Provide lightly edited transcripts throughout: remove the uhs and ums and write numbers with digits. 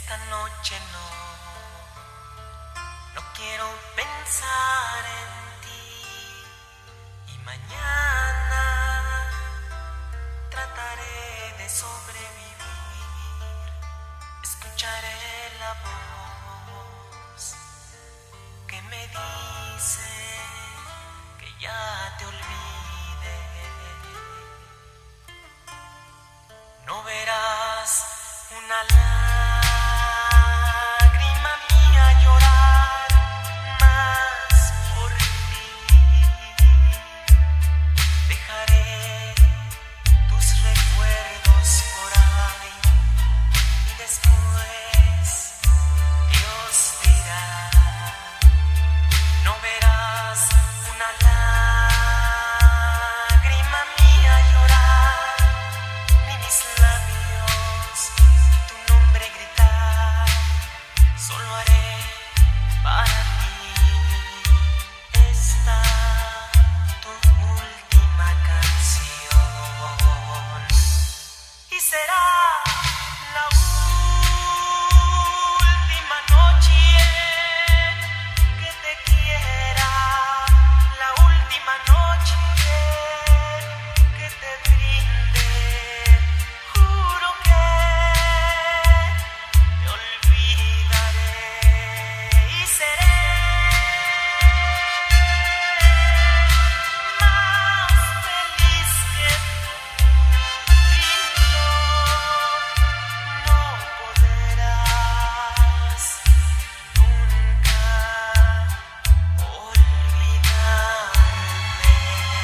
Esta noche no quiero pensar en ti, y mañana trataré de sobrevivir. Escucharé la voz que me dice que ya te olvide. No verás una lágrima mía llorar más por ti. Dejaré tus recuerdos por ahí y después Dios dirá. No verás una lágrima mía llorar, ni mis labios tu nombre gritar. Solo haré para ti esta tu última canción, y será la última noche que te quiera, la última noche que te brinde. Juro que te olvidaré y seré más feliz que tú, y no podrás nunca olvidarme.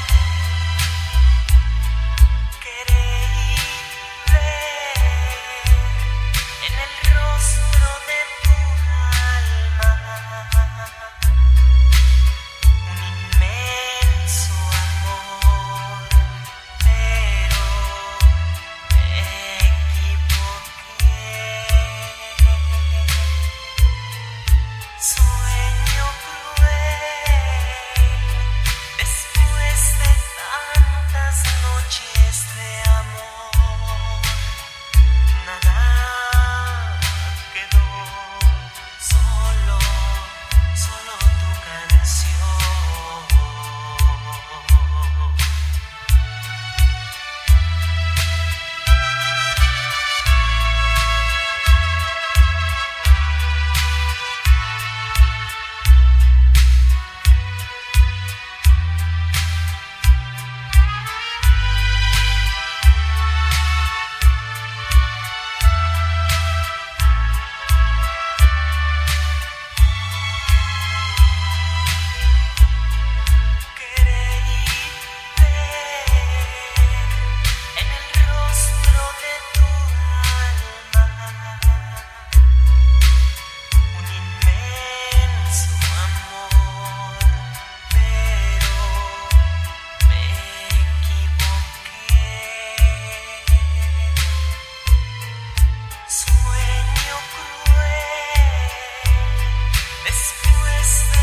Queréis ver en el rostro de tu alma un inmenso amor, pero me equivoqué. Sueño cruel, después de tantas noches de amor, nada quedó, solo tu canción. Queréis ver en el rostro de tu alma un inmenso amor, pero me equivoqué. Sueño cruel, después